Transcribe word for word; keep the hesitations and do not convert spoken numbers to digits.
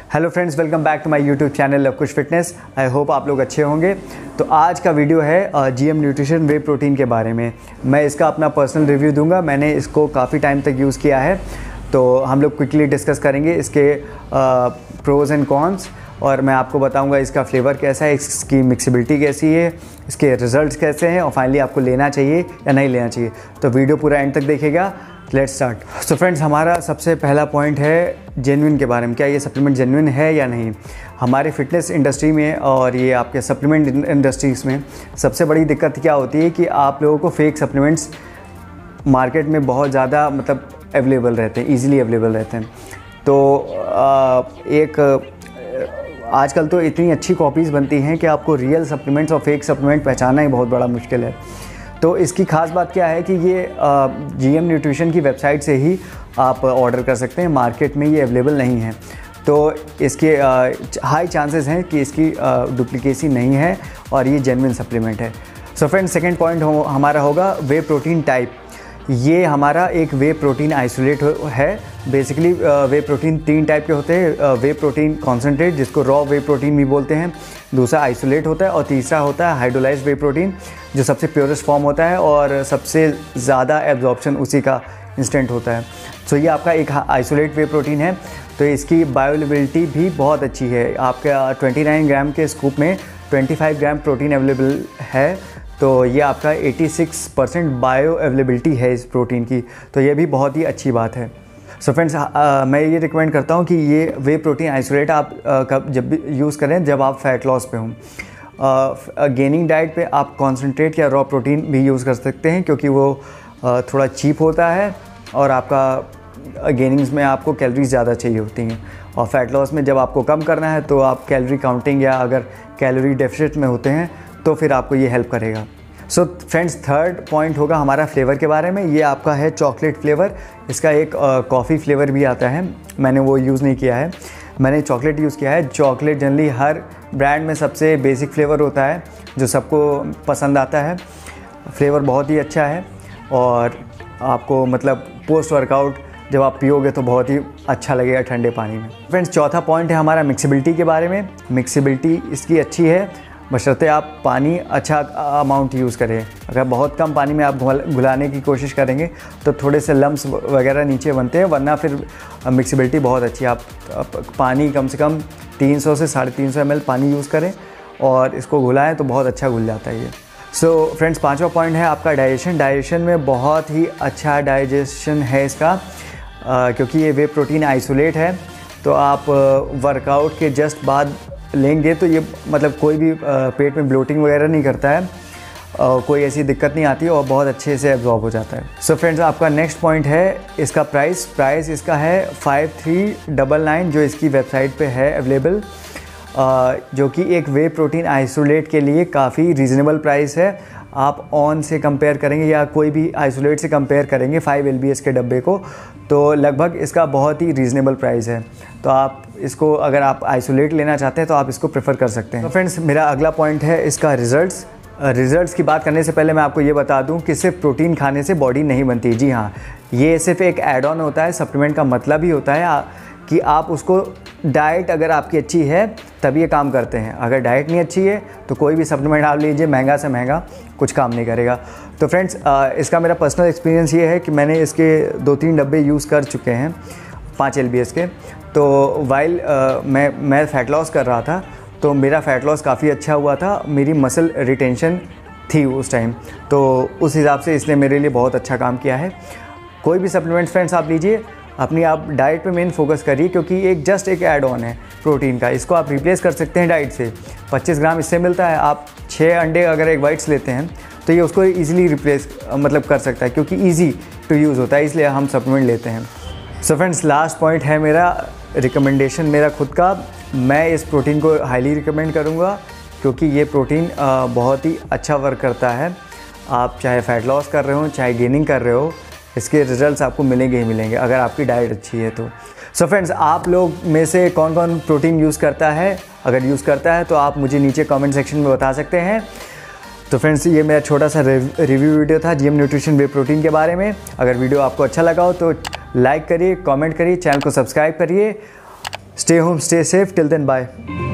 Hello friends, welcome back to my YouTube channel Luvkush fitness. I hope आप लोग अच्छे होंगे। तो आज का वीडियो है जीएम न्यूट्रिशन वे प्रोटीन के बारे में। मैं इसका अपना पर्सनल रिव्यू दूंगा। मैंने इसको काफ़ी टाइम तक यूज़ किया है, तो हम लोग क्विकली डिस्कस करेंगे इसके प्रोज़ एंड कॉन्स, और मैं आपको बताऊंगा इसका फ्लेवर कैसा है, इसकी मिक्सिबिलिटी कैसी है, इसके रिजल्ट्स कैसे हैं, और फाइनली आपको लेना चाहिए या नहीं लेना चाहिए। तो वीडियो पूरा एंड तक देखिएगा। Let's start. सो फ्रेंड्स, हमारा सबसे पहला पॉइंट है जेन्युइन के बारे में। क्या ये सप्लीमेंट जेन्युइन है या नहीं। हमारे फिटनेस इंडस्ट्री में और ये आपके सप्लीमेंट इंडस्ट्रीज़ में सबसे बड़ी दिक्कत क्या होती है कि आप लोगों को फेक सप्लीमेंट्स मार्केट में बहुत ज़्यादा मतलब अवेलेबल रहते हैं, ईज़िली अवेलेबल रहते हैं। तो एक आजकल तो इतनी अच्छी कॉपीज़ बनती हैं कि आपको रियल सप्लीमेंट्स और फेक सप्लीमेंट पहचानना ही बहुत बड़ा मुश्किल है। तो इसकी ख़ास बात क्या है कि ये जीएम न्यूट्रिशन की वेबसाइट से ही आप ऑर्डर कर सकते हैं, मार्केट में ये अवेलेबल नहीं है। तो इसके हाई चांसेस हैं कि इसकी डुप्लीकेसी नहीं है और ये जेन्युइन सप्लीमेंट है। सो फ्रेंड्स, सेकंड पॉइंट हो, हमारा होगा वे प्रोटीन टाइप। ये हमारा एक वे प्रोटीन आइसोलेट है। बेसिकली वे प्रोटीन तीन टाइप के होते हैं। वे प्रोटीन कॉन्सेंट्रेट, जिसको रॉ वे प्रोटीन भी बोलते हैं, दूसरा आइसोलेट होता है, और तीसरा होता है हाइड्रोलाइज्ड वे प्रोटीन, जो सबसे प्योरेस्ट फॉर्म होता है और सबसे ज़्यादा एब्जॉर्प्शन उसी का इंस्टेंट होता है। सो ये आपका एक आइसोलेट वे प्रोटीन है। तो इसकी बायोअवेलेबिलिटी भी बहुत अच्छी है। आपका उनतीस ग्राम के स्कूप में पच्चीस ग्राम प्रोटीन अवेलेबल है। तो ये आपका छियासी परसेंट बायो अवेलेबिलिटी है इस प्रोटीन की। तो ये भी बहुत ही अच्छी बात है। सो so फ्रेंड्स, मैं ये रिकमेंड करता हूँ कि ये वे प्रोटीन आइसोलेट आप आ, कब जब भी यूज़ करें जब आप फैट लॉस पे हों। गेनिंग डाइट पे आप कॉन्सेंट्रेट या रॉ प्रोटीन भी यूज़ कर सकते हैं, क्योंकि वो आ, थोड़ा चीप होता है और आपका गेनिंग्स में आपको कैलोरीज ज़्यादा चाहिए होती हैं। और फैट लॉस में जब आपको कम करना है तो आप कैलोरी काउंटिंग या अगर कैलोरी डेफिसिट में होते हैं तो फिर आपको ये हेल्प करेगा। सो फ्रेंड्स, थर्ड पॉइंट होगा हमारा फ्लेवर के बारे में। ये आपका है चॉकलेट फ्लेवर। इसका एक कॉफ़ी फ्लेवर भी आता है, मैंने वो यूज़ नहीं किया है, मैंने चॉकलेट यूज़ किया है। चॉकलेट जनरली हर ब्रांड में सबसे बेसिक फ्लेवर होता है जो सबको पसंद आता है। फ्लेवर बहुत ही अच्छा है और आपको मतलब पोस्ट वर्कआउट जब आप पियोगे तो बहुत ही अच्छा लगेगा ठंडे पानी में। फ्रेंड्स, चौथा पॉइंट है हमारा मिक्सिबिलिटी के बारे में। मिक्सिबिलिटी इसकी अच्छी है, बशर्ते आप पानी अच्छा अमाउंट यूज़ करें। अगर बहुत कम पानी में आप घुलाने की कोशिश करेंगे तो थोड़े से लम्स वगैरह नीचे बनते हैं, वरना फिर मिक्सिबिलिटी बहुत अच्छी है। आप, आप पानी कम से कम तीन सौ से साढ़े तीन सौ एम एल पानी यूज़ करें और इसको घुलाएं तो बहुत अच्छा घुल जाता है ये। सो फ्रेंड्स, पाँचवा पॉइंट है आपका डाइजेशन। डाइजेशन में बहुत ही अच्छा डाइजेशन है इसका, आ, क्योंकि ये वे प्रोटीन आइसोलेट है। तो आप वर्कआउट के जस्ट बाद लेंगे तो ये मतलब कोई भी पेट में ब्लोटिंग वगैरह नहीं करता है, कोई ऐसी दिक्कत नहीं आती और बहुत अच्छे से एब्जॉर्ब हो जाता है। सो so फ्रेंड्स, आपका नेक्स्ट पॉइंट है इसका प्राइस। प्राइस इसका है फाइव थ्री डबल नाइन, जो इसकी वेबसाइट पे है अवेलेबल, जो कि एक वे प्रोटीन आइसोलेट के लिए काफ़ी रीज़नेबल प्राइस है। आप ऑन से कंपेयर करेंगे या कोई भी आइसोलेट से कंपेयर करेंगे फाइव एल बी एस के डब्बे को, तो लगभग इसका बहुत ही रीज़नेबल प्राइस है। तो आप इसको अगर आप आइसोलेट लेना चाहते हैं तो आप इसको प्रेफर कर सकते हैं। तो फ्रेंड्स, मेरा अगला पॉइंट है इसका रिज़ल्ट्स। रिज़ल्ट्स की बात करने से पहले मैं आपको ये बता दूं कि सिर्फ प्रोटीन खाने से बॉडी नहीं बनती। जी हाँ, ये सिर्फ एक ऐड ऑन होता है। सप्लीमेंट का मतलब ही होता है कि आप उसको, डाइट अगर आपकी अच्छी है तब ये काम करते हैं। अगर डाइट नहीं अच्छी है तो कोई भी सप्लीमेंट आप लीजिए, महंगा से महंगा, कुछ काम नहीं करेगा। तो फ्रेंड्स, इसका मेरा पर्सनल एक्सपीरियंस ये है कि मैंने इसके दो तीन डब्बे यूज़ कर चुके हैं पाँच एल बी एस के। तो वाइल मैं मैं फ़ैट लॉस कर रहा था तो मेरा फ़ैट लॉस काफ़ी अच्छा हुआ था, मेरी मसल रिटेंशन थी उस टाइम, तो उस हिसाब से इसने मेरे लिए बहुत अच्छा काम किया है। कोई भी सप्लीमेंट फ्रेंड्स आप लीजिए, अपनी आप डाइट पे मेन फोकस करिए, क्योंकि एक जस्ट एक ऐड ऑन है प्रोटीन का। इसको आप रिप्लेस कर सकते हैं डाइट से। पच्चीस ग्राम इससे मिलता है, आप छः अंडे अगर एक वाइट्स लेते हैं तो ये उसको ईज़िली रिप्लेस मतलब कर सकता है, क्योंकि ईजी टू यूज़ होता है, इसलिए हम सप्लीमेंट लेते हैं। सो फ्रेंड्स, लास्ट पॉइंट है मेरा रिकमेंडेशन मेरा खुद का। मैं इस प्रोटीन को हाईली रिकमेंड करूँगा, क्योंकि ये प्रोटीन बहुत ही अच्छा वर्क करता है। आप चाहे फ़ैट लॉस कर रहे हो चाहे गेनिंग कर रहे हो, इसके रिजल्ट्स आपको मिलेंगे ही मिलेंगे अगर आपकी डाइट अच्छी है तो। सो so फ्रेंड्स, आप लोग में से कौन कौन प्रोटीन यूज़ करता है? अगर यूज़ करता है तो आप मुझे नीचे कमेंट सेक्शन में बता सकते हैं। तो फ्रेंड्स, ये मेरा छोटा सा रिव्यू वीडियो था जीएम न्यूट्रिशन वे प्रोटीन के बारे में। अगर वीडियो आपको अच्छा लगा हो तो लाइक करिए, कमेंट करिए, चैनल को सब्सक्राइब करिए stay home, stay safe, till then bye.